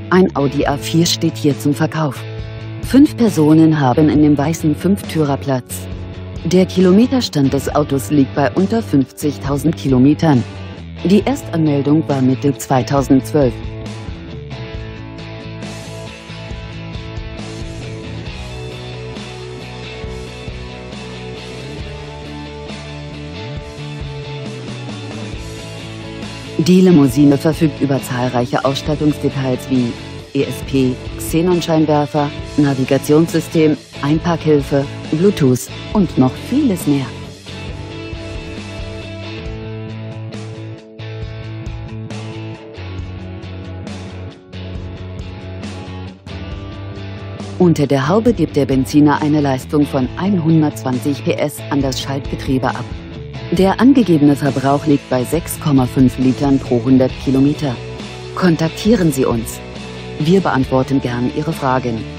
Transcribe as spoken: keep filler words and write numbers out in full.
Ein Audi A vier steht hier zum Verkauf. Fünf Personen haben in dem weißen Fünftürer Platz. Der Kilometerstand des Autos liegt bei unter fünfzigtausend Kilometern. Die Erstanmeldung war Mitte zweitausendzwölf. Die Limousine verfügt über zahlreiche Ausstattungsdetails wie E S P, Xenonscheinwerfer, Navigationssystem, Einparkhilfe, Bluetooth und noch vieles mehr. Unter der Haube gibt der Benziner eine Leistung von hundertzwanzig P S an das Schaltgetriebe ab. Der angegebene Verbrauch liegt bei sechs Komma fünf Litern pro hundert Kilometer. Kontaktieren Sie uns. Wir beantworten gern Ihre Fragen.